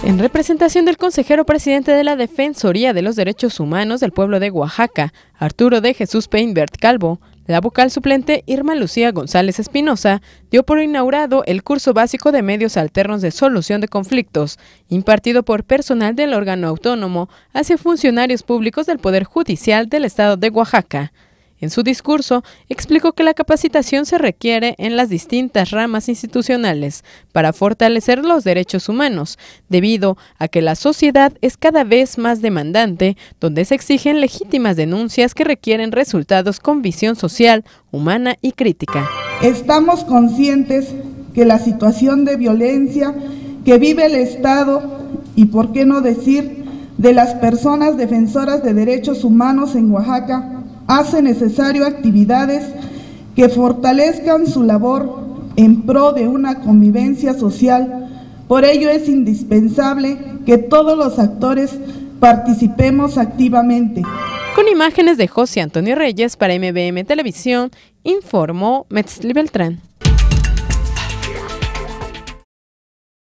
En representación del consejero presidente de la Defensoría de los Derechos Humanos del Pueblo de Oaxaca, Arturo de Jesús Peinbert Calvo, la vocal suplente Irma Lucía González Espinosa dio por inaugurado el curso básico de medios alternos de solución de conflictos, impartido por personal del órgano autónomo hacia funcionarios públicos del Poder Judicial del Estado de Oaxaca. En su discurso, explicó que la capacitación se requiere en las distintas ramas institucionales para fortalecer los derechos humanos, debido a que la sociedad es cada vez más demandante, donde se exigen legítimas denuncias que requieren resultados con visión social, humana y crítica. Estamos conscientes que la situación de violencia que vive el Estado, y por qué no decir, de las personas defensoras de derechos humanos en Oaxaca, hace necesario actividades que fortalezcan su labor en pro de una convivencia social. Por ello es indispensable que todos los actores participemos activamente. Con imágenes de José Antonio Reyes para MBM Televisión, informó Metzli Beltrán.